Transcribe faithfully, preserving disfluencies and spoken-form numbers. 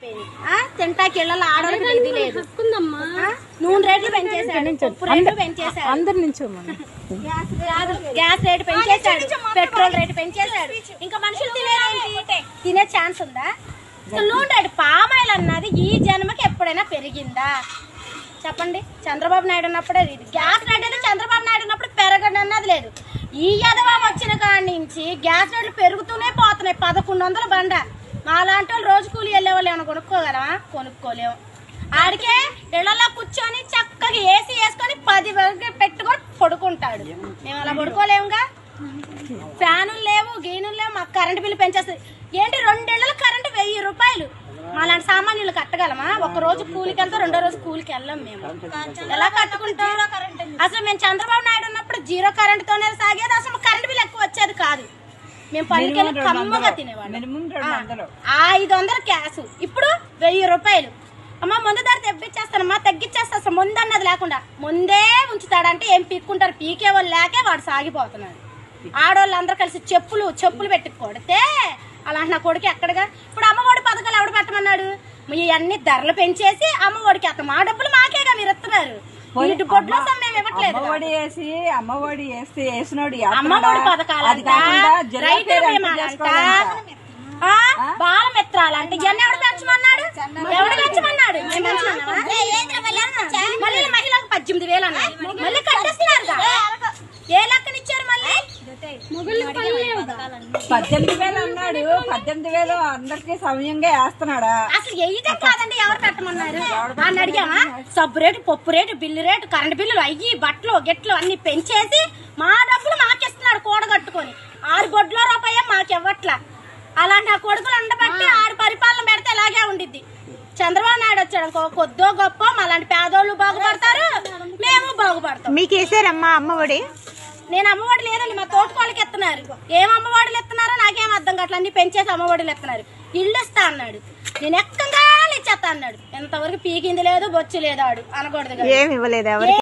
తింటాకి ఇళ్ళలో ఆడవాళ్ళకి ఇది లేదు. నూనె రేట్లు పెంచేశాడు, ఉప్పు రేట్లు పెంచేశాడు, గ్యాస్ రేటు పెంచేశాడు, పెట్రోల్ రేటు పెంచేశాడు. ఇంకా మనుషులు తినే తినే ఛాన్స్ ఉందా? నూనె రేటు పామాయిల్ అన్నది ఈ జన్మకి ఎప్పుడైనా పెరిగిందా చెప్పండి? చంద్రబాబు నాయుడు ఉన్నప్పుడే ఇది. గ్యాస్ రేట్ అయితే చంద్రబాబు నాయుడు ఉన్నప్పుడు పెరగడం అన్నది లేదు. ఈ యదవం వచ్చిన కాడి నుంచి గ్యాస్ రేట్లు పెరుగుతూనే పోతున్నాయి. పదకొండు వందల బండ. మాలాంటి వాళ్ళు రోజు కూలి వెళ్ళే వాళ్ళు ఏమైనా కొనుక్కోగలమా? కొనుక్కోలేము. ఆడికే ఇళ్లలో కూర్చొని చక్కగా ఏసీ వేసుకొని పది పెట్టుకొని పడుకుంటాడు. మేము అలా పడుకోలేముగా. ఫ్యానులు లేవు, గీనులు లేవు. మాకు కరెంటు బిల్లు పెంచేస్తుంది. ఏంటి రెండేళ్ల కరెంటు వెయ్యి రూపాయలు. మాలాంటి సామాన్యులు కట్టగలమా? ఒక రోజు కూలికి వెళ్తాం, రెండో రోజు కూలికి వెళ్ళాం. మేము ఎలా కట్టుకుంటాం? అసలు మేము చంద్రబాబు నాయుడు ఉన్నప్పుడు జీరో కరెంట్ తోనే సాగేది. అసలు కరెంట్ బిల్ ఎక్కువ వచ్చేది కాదు. మేము పనికి కమ్మగా తినేవాళ్ళం. ఐదు వందల గ్యాస్ ఇప్పుడు వెయ్యి రూపాయలు. అమ్మ ముందు ధర తెప్పించేస్తానమ్మా, తగ్గించేస్తా. అసలు ముందు అన్నది లేకుండా ముందే ఉంచుతాడంటే ఏం పీక్కుంటారు? పీకే వాళ్ళు లేకే వాడు సాగిపోతున్నాడు. ఆడవాళ్ళు అందరూ కలిసి చెప్పులు చెప్పులు పెట్టి కొడితే అలాంటి నా కొడుకు ఎక్కడగా. ఇప్పుడు అమ్మఒడి పథకాలు ఎవడు పెట్టమన్నాడు? ఇవన్నీ ధరలు పెంచేసి అమ్మఒడికి అత్త మా డబ్బులు మాకేగా మీరు ఇస్తున్నారు. ఇటు గొడ్లు మేము ఇవ్వట్లేదు. అమ్మఒడి వేస్తే వేసినోడు అమ్మఒడి పథకాలంట, రైతు బీమాలంట, బాలమిత్రాలంట. ఇవన్నీ ఎవడు పెంచమన్నాడు? ఎవడు పెంచమన్నాడు? మేము పెంచుకున్నామా? మళ్ళీ మహిళలకు పద్దెనిమిది వేలు అన్నారు. మళ్ళీ కట్టేస్తున్నారు. ఏ లెక్కనిచ్చారు? మళ్ళీ పద్దెనిమిది వేలు అన్నాడు. పద్దెనిమిది వేలు అందరికి సమయంగా వేస్తున్నాడా? అసలు వేయటం కాదండి. ఎవరు పెట్టమన్నారు అని అడిగామా? సబ్బు రేటు, పప్పు రేటు, బిల్లు రేటు, కరెంట్ బిల్లులు అయ్యి బట్టలు గిట్లు అన్ని పెంచేసి మా డబ్బులు మాకిస్తున్నాడు కూడగట్టుకొని. ఆరు గొడ్ల రూపాయ మాకివ్వట్లా. అలాంటి ఆ కొడుకులు ఉండబట్టి ఆరు పరిపాలన పెడితే ఇలాగే ఉండిద్ది. చంద్రబాబు నాయుడు వచ్చాడు కొద్దో గొప్ప అలాంటి పేదోళ్ళు బాగుపడతారు, మేము బాగుపడతాం. మీకు వేసారమ్మా అమ్మఒడి? నేను అమ్మఒడి లేదండి, మా తోటకోళ్ళకి ఎత్తున్నారు. ఏం అమ్మఒడిలు ఎత్తున్నారో నాకేం అర్థం కావట్లేదు. అన్ని పెంచేసి అమ్మఒడిలు ఎత్తున్నారు. ఇల్లు ఇస్తా అన్నాడు, నేను ఎక్కగా ఇచ్చేస్తా అన్నాడు. ఎంతవరకు పీకింది లేదు, బొచ్చు లేదు. ఆడు అనకూడదు. ఏమి ఇవ్వలేదు.